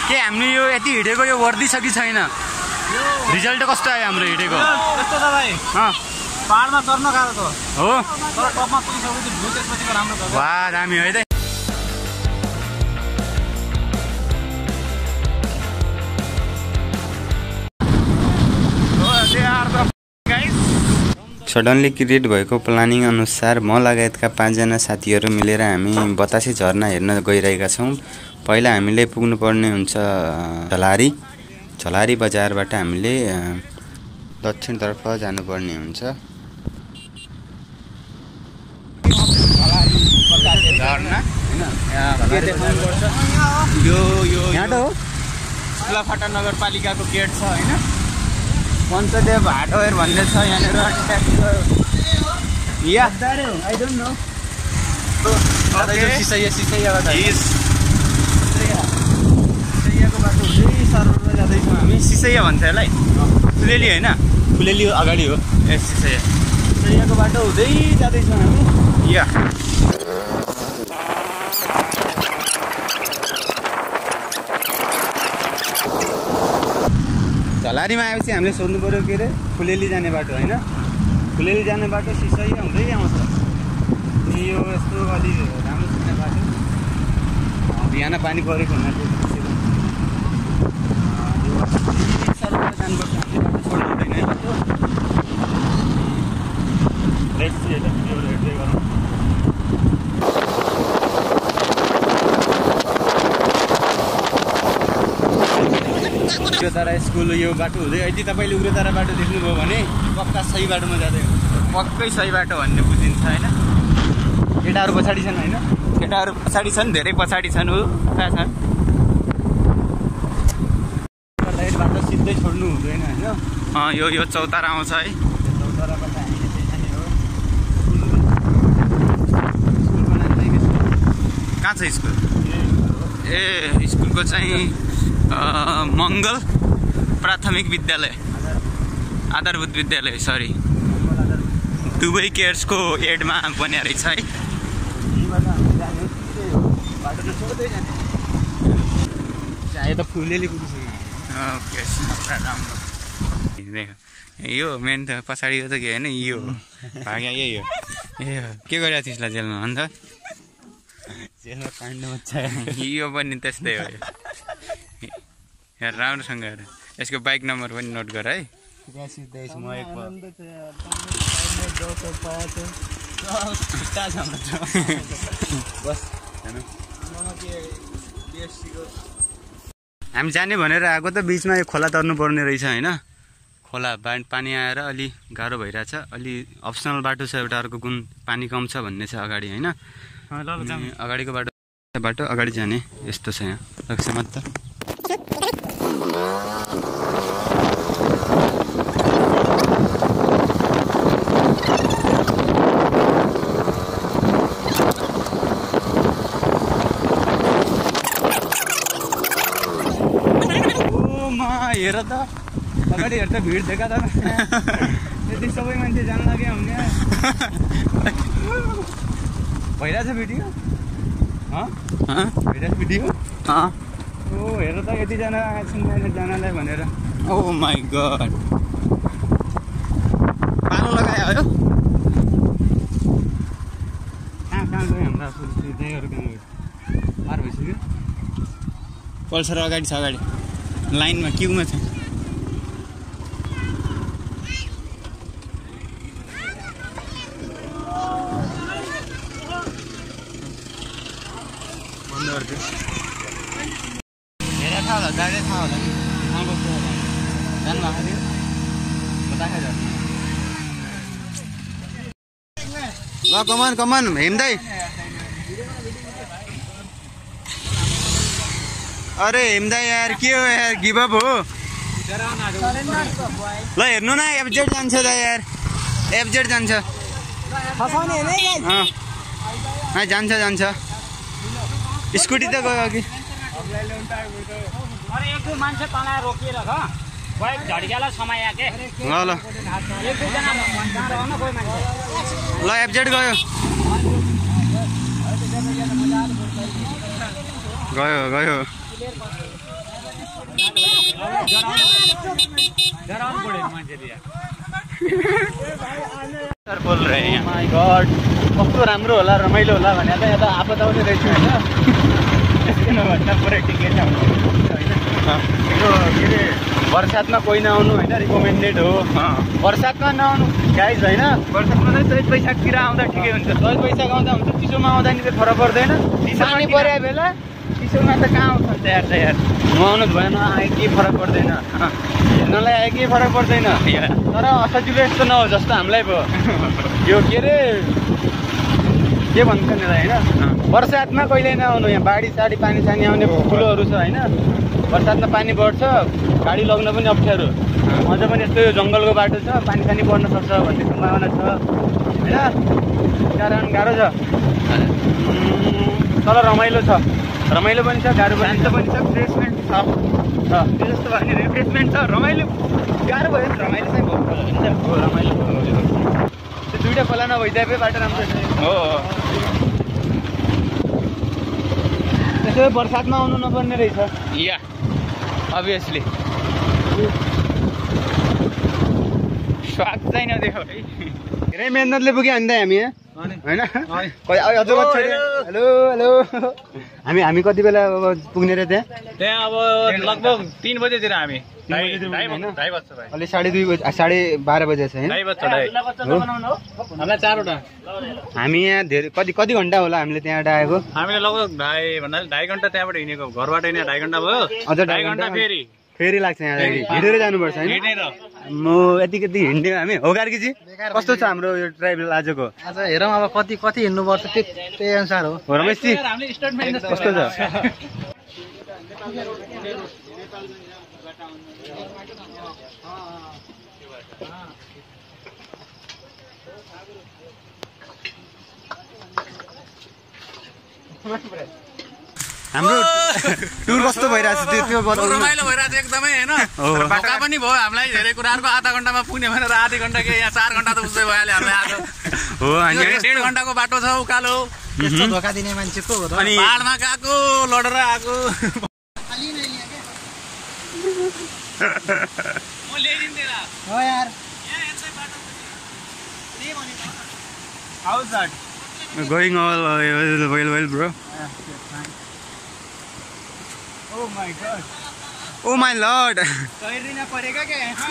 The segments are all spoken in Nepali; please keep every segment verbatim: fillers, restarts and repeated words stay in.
के हामीले यो यति हिँडेको यो वर्दी छ कि छैन? रिजल्ट कस्तो आयो हाम्रो हिँडेको? यस्तो छ भाइ, पाहाडमा चढ्न गाह्रो छ हो, तर टपमा पुगिसकेपछि भ्यू त्यसपछिको राम्रो छ। वाह दामी है त। सडनली क्रिएट भएको प्लानिङ अनुसार म लगायतका पाँचजना साथीहरू मिलेर हामी बतासे झरना हेर्न गइरहेका छौँ। पहिला हामीले पुग्नुपर्ने हुन्छ झलारी। झलारी बजारबाट हामीले दक्षिणतर्फ जानुपर्ने हुन्छ। झरना यो यो यहाँ त हो ठुलाफाटा नगरपालिकाको गेट छ हैन, पञ्चदेव हार्डवेयर भन्ने छ यहाँनिर। या आई डोन्ट नो सिसैया सिसैयाको बाटो हुँदै सररमा जाँदैछौँ हामी। सिसैया भन्छ यसलाई, फुलेली होइन, फुलेली अगाडि हो। ए सिसैया सिसैयाको बाटो हुँदै जाँदैछौँ हामी। या झलारीमा आएपछि हामीले सोध्नु पऱ्यो के अरे फुलेली जाने बाटो होइन, फुलेली जाने बाटो सिसैया हुँदै आउँछ। अनि यो यस्तो अलि राम्रो सुन्ने बाटो, बिहान पानी परेको हुनाले सरबाट जानुपर्छ हामीले, बाटो छोड्नु हुँदैन है बाटो। लेट्स सी यता भिडियोहरू हेर्दै गरौँ। उग्रतारा स्कुल यो बाटो हुँदै यदि तपाईँले उग्रतारा बाटो देख्नुभयो भने पक्का सही बाटोमा जाँदै हो, पक्कै सही बाटो भन्ने बुझिन्छ होइन। केटाहरू पछाडि छन् होइन, केटाहरू पछाडि छन्, धेरै पछाडि छन्। हो कहाँ छन्? बाटो सिधै छोड्नु हुँदैन होइन। अँ यो यो चौतारा आउँछ है, चौताराबाट हामी यसै जाने हो। स्कुलको नाम चाहिँ कहाँ छ स्कुल? ए स्कुलको चाहिँ मङ्गल प्राथमिक विद्यालय, आधारभूत विद्यालय, सरी दुबई केयर्सको एडमा बन्या रहेछ है। त फुलेली पुगिसक्यो। ओके राम्रो। यो मेन त पछाडिको त के होइन, यो भाग्या यही हो। ए के गरिरहेको थिइस् ल जेलमा? अन्त जेलमा काण्ड मच्चा यो पनि त्यस्तै हो। यहाँ राम्रोसँग हेर, यसको बाइक नम्बर पनि नोट गर है। हामी जाने भनेर आएको त बिचमा यो खोला तर्नु पर्ने रहेछ होइन। खोला पानी आएर अलि गाह्रो भइरहेछ, अलि अप्सनल बाटो छ एउटा अर्को, कुन पानी कम छ भन्ने छ अगाडि होइन। अगाडिको बाटो बाटो अगाडि जाने यस्तो छ यहाँ लाग्छ मात्र। हेर त अगाडि हेर त भिड देखा त, यति सबै मान्छे जान लाग्यो हुने भइरहेछ भिडियो। भइरहेछ भिडियो। ओ हेर त यतिजना आएछन् जानालाई भनेर। ओ माई गड, पालो लगायो हो। कहाँ कहाँ गयो हाम्रा पुलिसहरू? कहाँ गयो? पार भइसक्यो। पल्सर अगाडि छ, अगाडि लाइनमा क्युमा छ। बन्द गरिदियो। हेरेर थाहा होला, जाँदै थाहा होला नि कहाँ बस्छ जानुभएको थियो बताएको छ। ल कमान कमान हिँड्दै। अरे हिँड्दा यार के हो यार, गिभ अप हो। ल हेर्नु न एफजेड जान्छ त यार, एफजेड जान्छ। जान्छ जान्छ स्कुटी त गयो अघि। ल ल ल एफजेड गयो गयो गयो सर बोल रहे हैं माई गॉड कस्तो राम्रो होला रमाइलो होला भने त यहाँ त आपत आउने रहेछ होइन किनभन्दा पुरै ठिकै छ होइन यो के अरे बर्सातमा कोही नआउनु होइन रिकमेन्डेड हो बर्सातमा नआउनु गाइज होइन बर्सातमा चाहिँ चैत वैशाखतिर आउँदा ठिकै हुन्छ चैत वैशाख आउँदा हुन्छ चिसोमा आउँदा नि चाहिँ फरक पर्दैन पानी परे बेला चिसोमा त कहाँ आउँछ तयार तयार नुहाउनु भएन आए केही फरक पर्दैन हिँड्नलाई आए केही फरक पर्दैन तर असजिलो यस्तो नहोस् जस्तो हामीलाई भयो यो के अरे के भन्छ नि होइन बर्सातमा कहिले नआउनु यहाँ बाढी साडी पानी सानी आउने कुलोहरू छ होइन बर्सातमा पानी बढ्छ गाडी लग्न पनि अप्ठ्यारो अझ पनि यस्तो यो जङ्गलको बाटो छ पानी सानी पर्न सक्छ भन्ने सम्भावना छ होइन कारण गाह्रो छ तर रमाइलो छ रमाइलो पनि छ गाह्रो पनि छ पनि छ रिफ्रेसमेन्ट छ त्यो जस्तो भयो भने रिफ्रेसमेन्ट छ रमाइलो गाह्रो भयो नि रमाइलो चाहिँ भयो हुन्छ हो रमाइलो त्यो दुइटा खोला नभइदिए बाटो राम्रो छ हो त्यसो बर्सातमा आउनु नपर्ने रहेछ या अभियसली स्वाद चाहिँ नदेखो है धेरै मेहनतले पुग्यो अन्त हामी होइन हेलो हेलो हामी हामी कति बेला अब पुग्ने रे त्यहाँ त्यहाँ अब लगभग तिन बजेतिर हामी अहिले साढे दुई बजी साढे बाह्र बजे छ होइन हामीलाई चारवटा हामी यहाँ धेरै कति कति घन्टा होला हामीले त्यहाँबाट आएको हामीले लगभग ढाई भन्दा ढाई घन्टा त्यहाँबाट हिँडेको घरबाट हिँडेर ढाई घन्टा भयो अझ ढाई घन्टा फेरि फेरि लाग्छ यहाँदेखि हिँडेर जानुपर्छ होइन म यति कति हिँड्ने हामी हो कार्कीजी कस्तो छ हाम्रो यो ट्राइबल आजको आज हेरौँ अब कति कति हिँड्नुपर्छ त्यो त्यही अनुसार हो रमेशजी कस्तो छ हाम्रो टुर कस्तो भइरहेछ त्यो त्यो रमाइलो भइरहेछ एकदमै होइन धोका पनि भयो हामीलाई धेरै कुराहरूको आधा घन्टामा पुग्ने भनेर आधी घन्टा के यहाँ चार घन्टा त उस्तै भइहाल्यो हामीलाई आज हो अनि डेढ घन्टाको बाटो छ उकालो यस्तो धोका दिने मान्छे को हो त अनि पाहाडमा गएको लडेर आएको म ल्याइदिन्थे हो यार house that going all uh, well well bro Oh my god. Oh my lord. तैरिन परेगा क्या यहाँ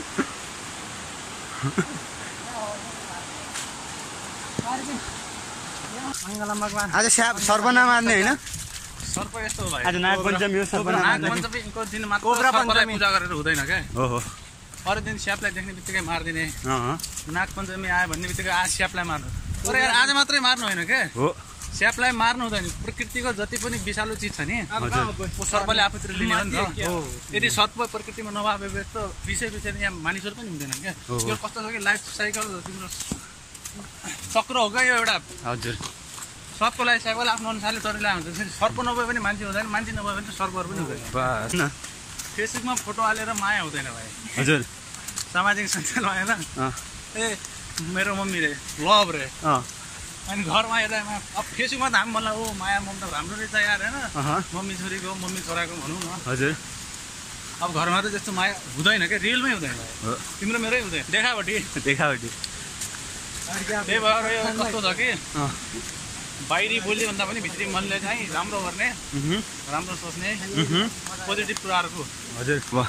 आज स्याप सर्पना मार्ने होइन सर्प यस्तो भयो आज नाग पञ्चमी हो सर्पना मार्ने पञ्चमीको दिन मात्र सर्पलाई पूजा गरेर हुँदैन क्या हो हो अरू दिन स्यापलाई देख्ने बित्तिकै मारिदिने नाग पञ्चमी आयो भन्ने बित्तिकै आज स्यापलाई मार्नु तर यार आज मात्रै मार्नु होइन क्या हो स्यापलाई मार्नु हुँदैन प्रकृतिको जति पनि विषालु चिज छ नि सर्पले आफूतिर लिने हो नि त यदि सर्प प्रकृतिमा नभए त विषय विषय यहाँ मानिसहरू पनि हुँदैन क्या यो कस्तो छ कि लाइफ साइकल तिम्रो चक्र हो क्या यो एउटा हजुर सर्पको लाइफ साइकल आफ्नो अनुसारले तरिला हुन्छ सर्प नभए पनि मान्छे हुँदैन मान्छे नभए पनि सर्पहरू पनि हुँदैन फेसबुकमा फोटो हालेर माया हुँदैन भाइ हजुर सामाजिक सञ्जालमा होइन ए मेरो मम्मी रे लभ रे अनि घरमा हेर्दा अब फेसबुकमा त हामी मलाई ओ माया ममता राम्रो रहेछ यार होइन मम्मी छोरीको मम्मी छोराको भनौँ न हजुर अब घरमा त त्यस्तो माया हुँदैन क्या रियलमै हुँदैन तिम्रो मेरै हुँदैन देखावटी देखावटी त्यही भएर यो कस्तो छ कि बाहिरी बोली भन्दा पनि भित्री मनले चाहिँ राम्रो गर्ने राम्रो सोच्ने पोजिटिभ कुराहरूको हजुर वाह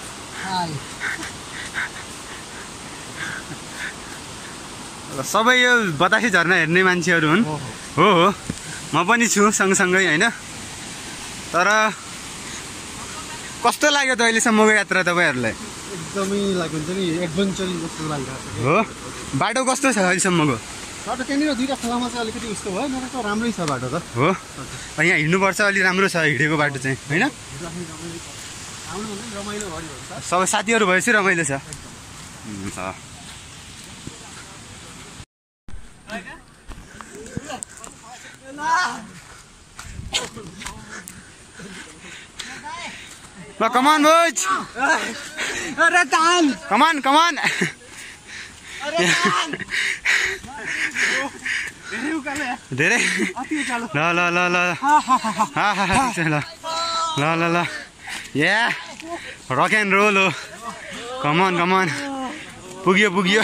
सबै यो बतासे झरना हेर्ने मान्छेहरू हुन् हो हो म पनि छु सँगसँगै होइन तर कस्तो लाग्यो त अहिलेसम्मको यात्रा तपाईँहरूलाई एकदमै लाग्यो हुन्छ नि एडभेन्चर जस्तो लागिरहेको हो बाटो कस्तो छ अहिलेसम्मको बाटो त्यहाँनिर दुईवटा खोलामा चाहिँ अलिकति उस्तो भयो नभए त राम्रै छ बाटो त हो यहाँ हिँड्नुपर्छ अलिक राम्रो छ हिँडेको बाटो चाहिँ होइन रमाइलो भयो सबै साथीहरू भएपछि रमाइलो छ ल कमान बोज अरे तान कमान कमान धेरै ल ल ल ल ल ल ल ल या रक एन्ड रोल हो कमन कमन पुग्यो पुग्यो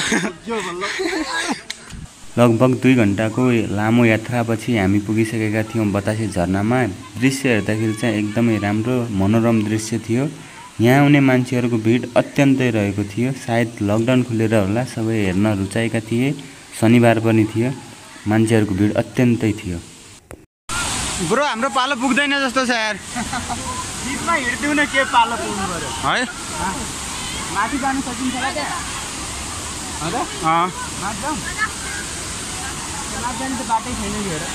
लगभग दुई घन्टाको लामो यात्रापछि हामी पुगिसकेका थियौँ बतासे झरनामा। दृश्य हेर्दाखेरि चाहिँ एकदमै राम्रो मनोरम दृश्य थियो। यहाँ आउने मान्छेहरूको भिड अत्यन्तै रहेको थियो। सायद लकडाउन खुलेर होला, सबै हेर्न रुचाएका थिए। शनिबार पनि थियो, मान्छेहरूको भिड अत्यन्तै थियो। ब्रो हाम्रो पालो पुग्दैन जस्तो छ यार। जिपमा हिँड्दिउँ न के पालो पुग्नु पर्यो है माथि जानु सकिन्छ र त्यहाँ अँ माथि जाउँ माथि जानु त बाटै छैन नि हेर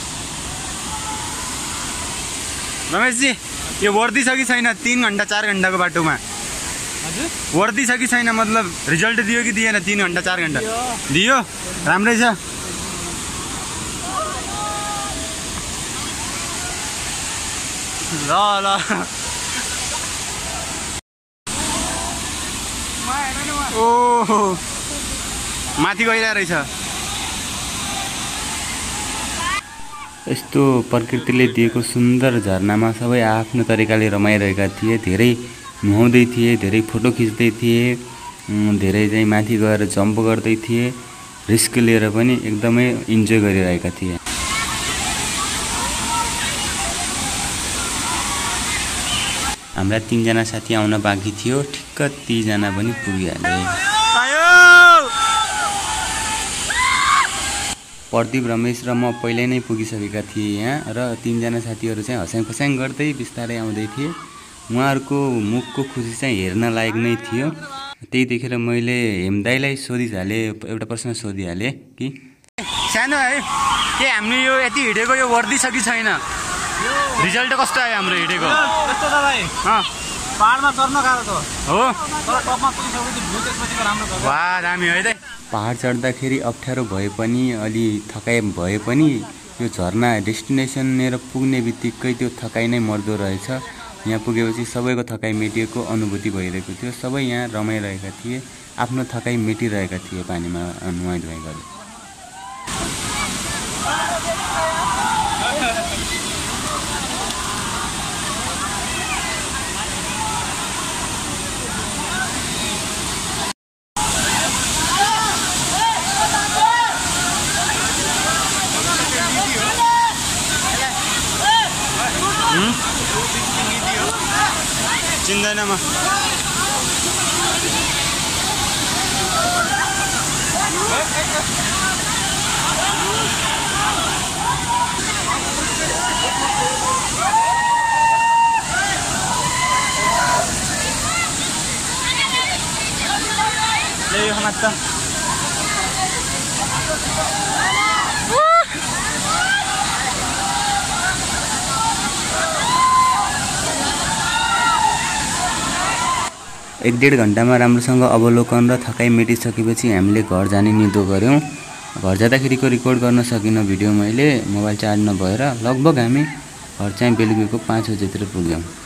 रमेशजी यो वर्दी छ कि छैन? तीन घन्टा चार घन्टाको बाटोमा हजुर वर्दी छ कि छैन? मतलब रिजल्ट दियो कि दिएन? तीन घन्टा चार घन्टा दियो, राम्रै छ। ल ल ओ माथि गइरहेको रहेछ। यस्तो प्रकृतिले दिएको सुन्दर झरनामा सबै आफ्नो तरिकाले रमाइरहेका थिए। धेरै नुहाउँदै थिए, धेरै फोटो खिच्दै थिए, धेरै चाहिँ माथि गएर जम्प गर्दै थिए। रिस्क लिएर पनि एकदमै इन्जोय गरिरहेका थिए। हाम्रा तीनजना साथी आउन बाँकी थियो, ठिक्क तीजना पनि पुगिहाले। प्रदीप, रमेश र म पहिल्यै नै पुगिसकेका थिएँ यहाँ, र तीनजना साथीहरू चाहिँ हस्याङ खस्याङ गर्दै बिस्तारै आउँदै थिए। उहाँहरूको मुखको खुसी चाहिँ हेर्न लायक नै थियो। त्यही देखेर मैले हेमदाईलाई सोधिहालेँ, एउटा प्रश्न सोधिहालेँ कि सानो है के हाम्रो यो यति हिँडेको यो वर्दी छ कि छैन? रिजल्ट कस्तो आयो हाम्रो हिँडेको? कस्तो त भाइ पाहाडमा चढ्न गाह्रो त हो, तर टपमा पुगिसकेपछि भ्यू त्यसपछि राम्रो छ। वाह दामी है त। पहाड चढ्दाखेरि अप्ठ्यारो भए पनि, अलि थकाइ भए पनि, यो झरना डेस्टिनेसनतिर पुग्ने बित्तिकै त्यो थकाइ नै मर्दो रहेछ। यहाँ पुगेपछि सबैको थकाइ मेटिएको अनुभूति भइरहेको थियो। सबै यहाँ रमाइरहेका थिए, आफ्नो थकाइ मेटिरहेका थिए पानीमा नुहाइ धुवाइ गरे। चिन्दैन म ले यो मात्र एक डेढ घन्टामा राम्रोसँग अवलोकन र थकाइ मेटिसकेपछि हामीले घर जाने निदो गऱ्यौँ। घर जाँदाखेरिको रिकर्ड गर्न सकिनँ भिडियो मैले, मोबाइल चार्ज नभएर। लगभग हामी घर चाहिँ बेलुकीको पाँच बजेतिर पुग्यौँ।